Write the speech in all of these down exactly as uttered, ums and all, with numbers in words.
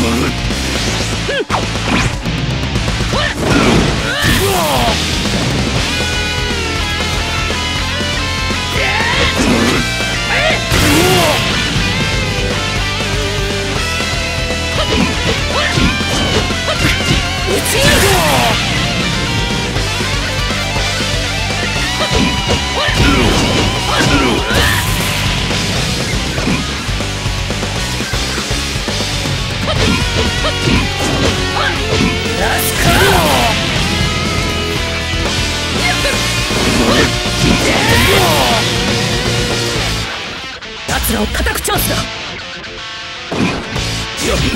奴らを叩くチャンスだ。 じゃあ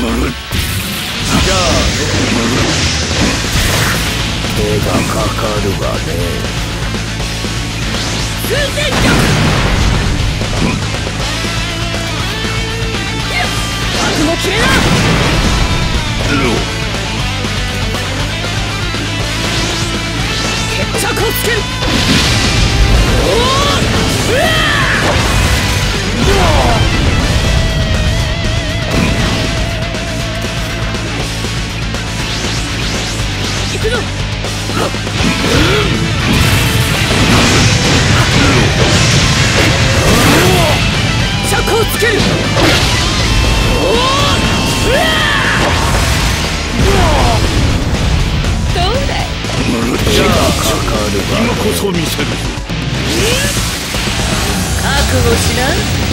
手がかかるわね。 通天力枠も切れな。決着をつける。おお、うわ行くぞ。着をつける。おお、うわどうだい。 じゃあかかるわね。 今こそ見せる。 覚悟しな。